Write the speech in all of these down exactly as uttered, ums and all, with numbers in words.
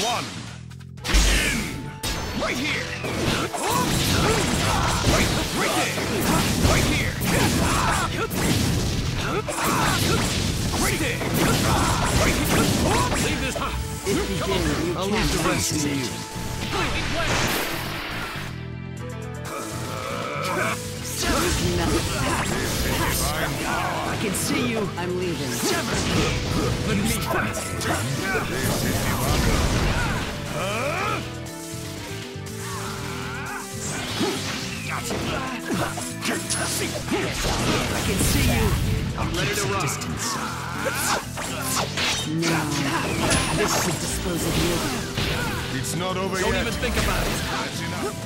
one. Begin! Right here! Right, right there! Right here! Right there! Right here! Leave this! It begins. You I'll can't leave the rest fix to it. you. There's nothing. I can see you. I'm leaving. Let me fight. I can see you. I'm ready to rock. No. This should dispose of you. It's not over Don't yet. even think about it. That's enough.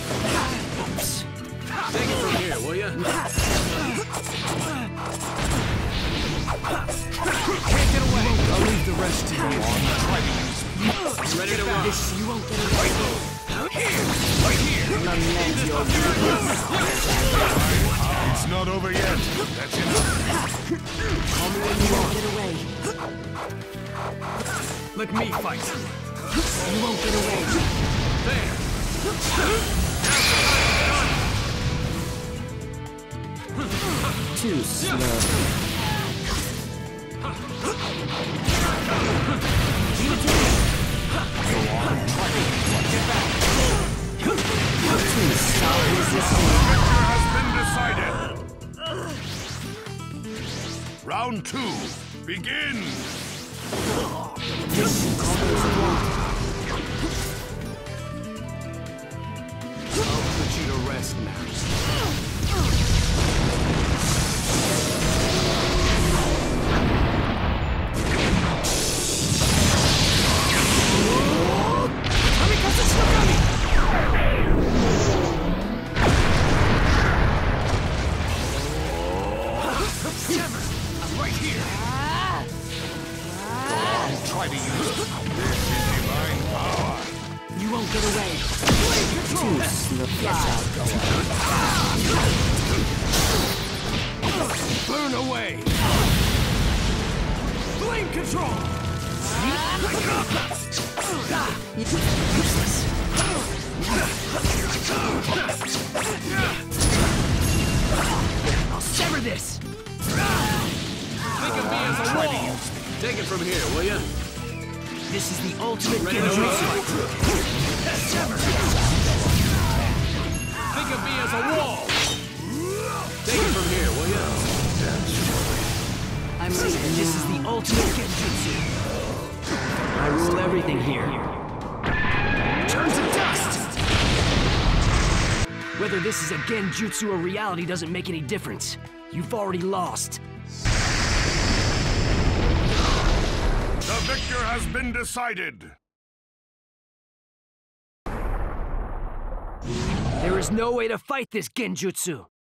Take it from here, will ya? Can't get away. I'll leave the rest to you. Ready to rock. This you won't get away. Here, right here. Lament your weakness. It's not over yet. That's enough. You won't get away. Let me fight. You won't get away. There. Too slow. Too solid resistance. Has been decided. Round two. Begin. This almost won. I'll put you to rest now. I'm right here. Try to use it. This is divine power. You won't get away. Too slow. Yes, I'll go. Burn away. Flame control. Useless. I'll sever this. Think of me as a wall. Take it from here, will ya? This is the ultimate Ready to rock. Genjutsu. Think of me as a wall. Take it from here, will ya? I'm leaving. This is the ultimate Genjutsu. I rule everything here. Turn to dust. Whether this is a Genjutsu or reality doesn't make any difference. You've already lost. The victor has been decided. There is no way to fight this Genjutsu.